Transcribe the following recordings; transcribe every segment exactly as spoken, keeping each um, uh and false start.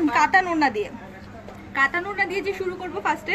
কাতান ওড়না দিয়ে, কাতান ওড়না দিয়ে যে শুরু করবো ফার্স্টে।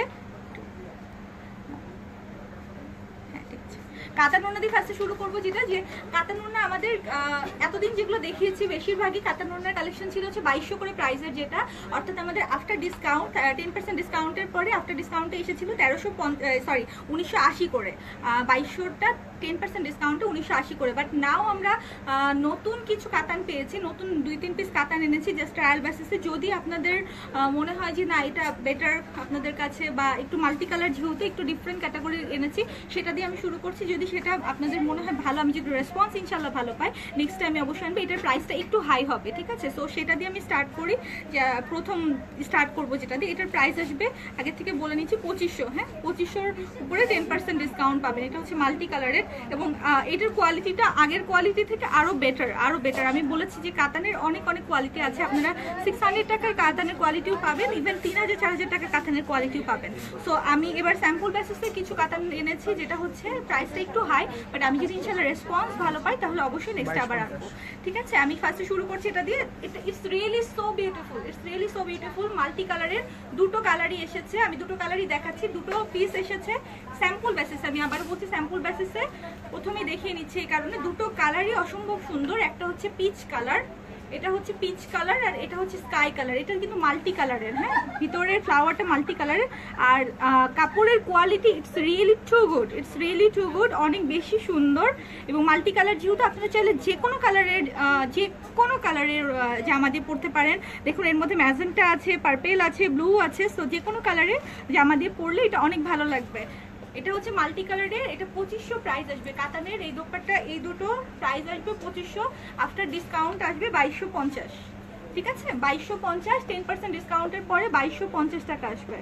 কাতান ওড়না দিয়ে ফার্স্টে শুরু করবো, যেটা যে কাতান ওড়না আমাদের এতদিন যেগুলো দেখিয়েছি বেশিরভাগই কাতান ওড়নার কালেকশন ছিল হচ্ছে বাইশশো করে প্রাইসের, যেটা অর্থাৎ আমাদের আফটার ডিসকাউন্ট টেন পার্সেন্ট ডিসকাউন্টের পরে আফটার ডিসকাউন্টে এসেছিল তেরোশো সরি উনিশশো আশি করে, বাইশশোটা টেন পার্সেন্ট ডিসকাউন্টে উনিশশো আশি করে। বাট নাও আমরা নতুন কিছু কাতান পেয়েছি, নতুন দুই তিন পিস কাতান এনেছি জাস্ট ট্রায়াল বেসিসে। যদি আপনাদের মনে হয় যে না এটা বেটার আপনাদের কাছে, বা একটু মাল্টি কালার যেহেতু একটু ডিফারেন্ট ক্যাটাগরি এনেছি, সেটা দিয়ে আমি শুরু করছি। যদি সেটা আপনাদের মনে হয় ভালো, আমি যদি রেসপন্স ইনশাল্লাহ ভালো পাই, নেক্সট টাইম অবশ্যই আনবো। এটার প্রাইসটা একটু হাই হবে, ঠিক আছে? সো সেটা দিয়ে আমি স্টার্ট করি, প্রথম স্টার্ট করবো যেটা দিয়ে। এটার প্রাইস আসবে আগে থেকে বলে নিচ্ছি পঁচিশশো। হ্যাঁ, পঁচিশশোর উপরে টেন পার্সেন্ট ডিসকাউন্ট পাবেন। এটা হচ্ছে মাল্টি কালারের, এবং এটার কোয়ালিটিটা আগের কোয়ালিটি থেকে আরো বেটার, আরো বেটার। আমি বলেছি যে কাতানের অনেক অনেক কোয়ালিটি আছে, আপনারা সিক্স হান্ড্রেড টাকার কাতানের কোয়ালিটিও পাবেন, ইভেন তিন হাজার চার হাজার টাকার কাতানের কোয়ালিটিও পাবেন। সো আমি এবার স্যাম্পল বেসিসে কিছু কাতান এনেছি, যেটা হচ্ছে প্রাইসটা একটু হাই, বাট আমি যদি ইনশাল্লাহ রেসপন্স ভালো পাই তাহলে অবশ্যই নেক্সট আবার আসবো, ঠিক আছে? আমি ফার্স্টে শুরু করছি এটা দিয়ে। এটা it's really so beautiful, it's really so beautiful. Multi কালারের দুটো কালারই এসেছে, আমি দুটো কালারই দেখাচ্ছি, দুটো পিস এসেছে স্যাম্পল বেসিসে। আমি আবার বলছি স্যাম্পল বেসিসে প্রথমেই দেখিয়ে নিচ্ছি, এই কারণে দুটো কালারই অসম্ভব সুন্দর। একটা হচ্ছে পিচ কালার, এটা হচ্ছে পিচ কালার, আর এটা হচ্ছে স্কাই কালার। এটা কিন্তু মাল্টি কালারের, হ্যাঁ, ভিতরের ফ্লাওয়ারটা মাল্টি কালারের। আর কাপড়ের quality it's really too good, it's really too good, অনেক বেশি সুন্দর। এবং মাল্টি কালার যেহেতু, আপনারা চাইলে যে কোনো কালারের যে কোনো কালারের জামা দিয়ে পরতে পারেন। দেখুন এর মধ্যে ম্যাজেন্টা আছে, পার্পেল আছে, ব্লু আছে, সো যে কোনো কালারের জামা দিয়ে পরলে এটা অনেক ভালো লাগবে। এটা হচ্ছে মাল্টি কালারের, এটা পঁচিশশো প্রাইস আসবে। কাতানের এই দোপাট্টা, এই দুটো প্রাইস আসবে পঁচিশশো, আফটার ডিসকাউন্ট আসবে বাইশশো পঞ্চাশ, ঠিক আছে? বাইশশো পঞ্চাশ, টেন পার্সেন্ট ডিসকাউন্টের পরে বাইশশো পঞ্চাশ টাকা আসবে।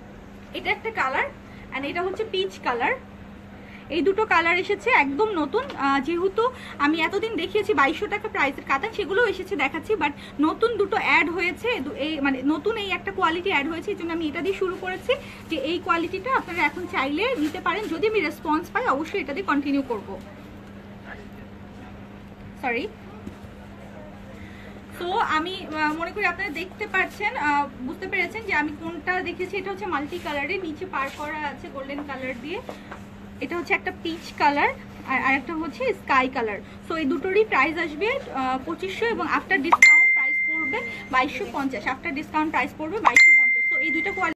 এটা একটা কালার, অ্যান্ড এটা হচ্ছে পিচ কালার। এই দুটো কালার এসেছে একদম নতুন, যেহেতু আমি এতদিন দেখিয়েছি বাইশশো টাকা প্রাইসের কাতান, সেগুলোও এসেছে দেখাচ্ছি, বাট নতুন দুটো অ্যাড হয়েছে, এই মানে নতুন এই একটা কোয়ালিটি অ্যাড হয়েছে, এই জন্য আমি এটা দিয়ে শুরু করেছি যে এই কোয়ালিটিটা আপনারা এখন চাইলে নিতে পারেন। যদি আমি রেসপন্স পাই অবশ্যই এটা দিয়ে কন্টিনিউ করবো। সরি, তো আমি মনে করি আপনারা দেখতে পাচ্ছেন, বুঝতে পেরেছেন যে আমি কোনটা দেখেছি। এটা হচ্ছে মাল্টি কালারের, নিচে পার করা আছে গোল্ডেন কালার দিয়ে। এটা হচ্ছে একটা পিচ কালার, আর আরেকটা হচ্ছে স্কাই কালার। সো এই দুটোরই প্রাইস আসবে পঁচিশশো, এবং আফটার ডিসকাউন্ট প্রাইস পড়বে বাইশশো পঞ্চাশ। আফটার ডিসকাউন্ট প্রাইস পড়বে বাইশশো পঞ্চাশ। সো এই দুইটা কোয়ালিটি